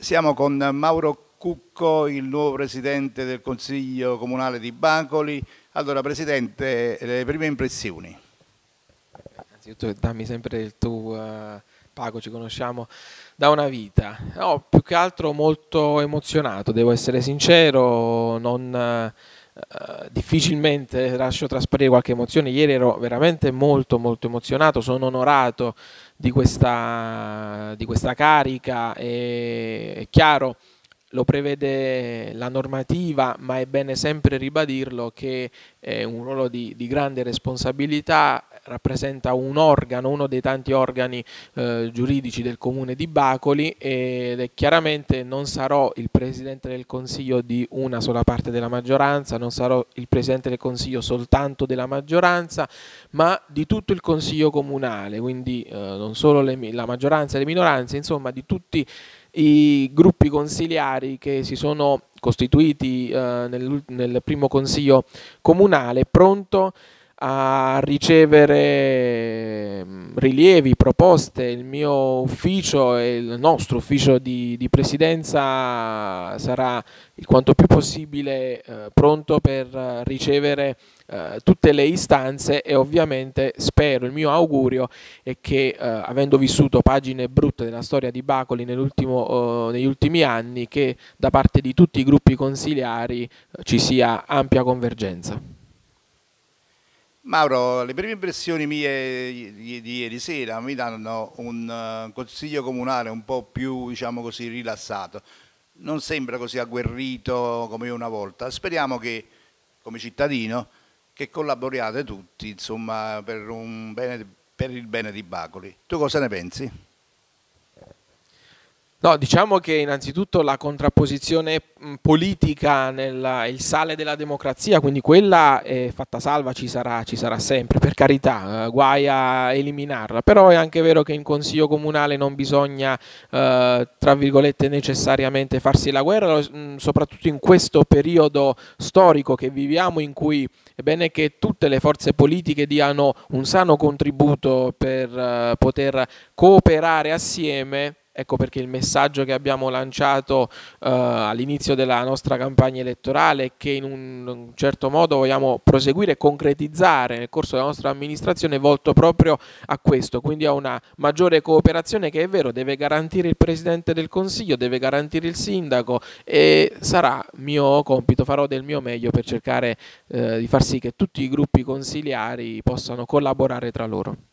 Siamo con Mauro Cucco, il nuovo presidente del Consiglio Comunale di Bacoli. Allora, Presidente, le prime impressioni. Innanzitutto dammi sempre il tu, Paco, ci conosciamo da una vita. No, più che altro molto emozionato, devo essere sincero, difficilmente lascio trasparire qualche emozione. Ieri ero veramente molto molto emozionato, sono onorato di questa carica e è chiaro, lo prevede la normativa, ma è bene sempre ribadirlo che è un ruolo di grande responsabilità, rappresenta un organo, uno dei tanti organi giuridici del comune di Bacoli ed è chiaramente non sarò il Presidente del Consiglio di una sola parte della maggioranza, non sarò il Presidente del Consiglio soltanto della maggioranza, ma di tutto il Consiglio comunale, quindi non solo la maggioranza e le minoranze, insomma di tutti i gruppi consiliari che si sono costituiti nel primo consiglio comunale, pronto a ricevere rilievi, proposte. Il mio ufficio e il nostro ufficio di presidenza sarà il quanto più possibile pronto per ricevere tutte le istanze e ovviamente spero, il mio augurio è che avendo vissuto pagine brutte della storia di Bacoli negli ultimi anni, che da parte di tutti i gruppi consiliari ci sia ampia convergenza. Mauro, le prime impressioni mie di ieri sera mi danno un Consiglio Comunale un po' più, diciamo così, rilassato. Non sembra così agguerrito come una volta. Speriamo che, come cittadino, che collaboriate tutti, insomma, per il bene di Bacoli. Tu cosa ne pensi? No, diciamo che innanzitutto la contrapposizione politica il sale della democrazia, quindi quella è fatta salva, ci sarà sempre, per carità, guai a eliminarla, però è anche vero che in Consiglio Comunale non bisogna, tra virgolette, necessariamente farsi la guerra, soprattutto in questo periodo storico che viviamo in cui è bene che tutte le forze politiche diano un sano contributo per poter cooperare assieme. Ecco perché il messaggio che abbiamo lanciato all'inizio della nostra campagna elettorale è che in un certo modo vogliamo proseguire e concretizzare nel corso della nostra amministrazione volto proprio a questo, quindi a una maggiore cooperazione che è vero deve garantire il Presidente del Consiglio, deve garantire il Sindaco e sarà mio compito, farò del mio meglio per cercare di far sì che tutti i gruppi consiliari possano collaborare tra loro.